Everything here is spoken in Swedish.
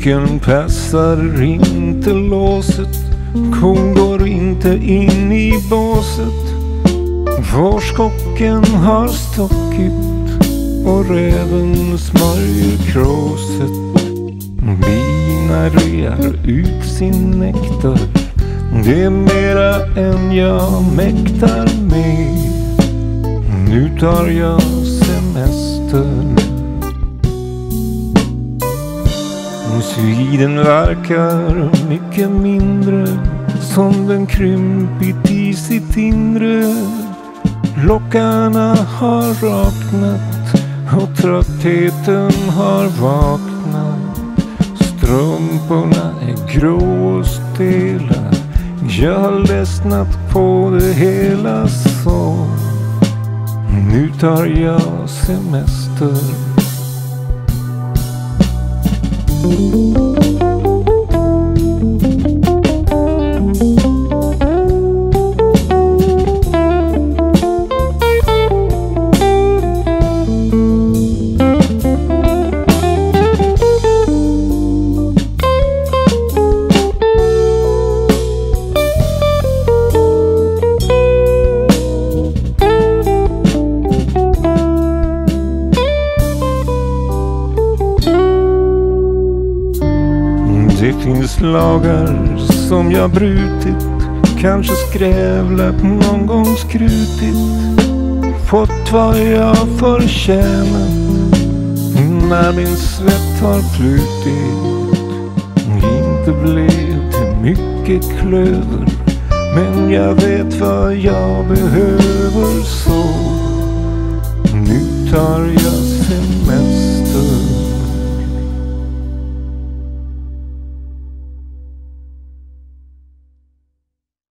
Nyckeln passar inte låset, kon går inte in i båset. Fårskocken har stockit och räven smörjer kråset. Bina rear ut sin nektar, det är mera än jag mäktar med. Nu tar jag semester. Sviden verkar mycket mindre, som den krympit i sitt inre. Lockarna har raknat och tröttheten har vaknat. Strumporna är grå och stela, jag har ledsnat på det hela så. Nu tar jag semester. Det finns lagar som jag brutit, kanske skrävlat, någon gång skrutit. Fått vad jag förtjänat när min svett har flutit. Inte blev det mycket klöver, men jag vet vad jag